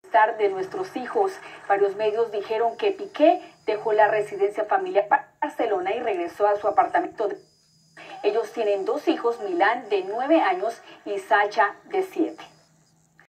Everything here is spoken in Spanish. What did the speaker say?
de nuestros hijos. Varios medios dijeron que Piqué dejó la residencia familiar para Barcelona y regresó a su apartamento. Ellos tienen dos hijos, Milán de 9 años y Sacha de 7.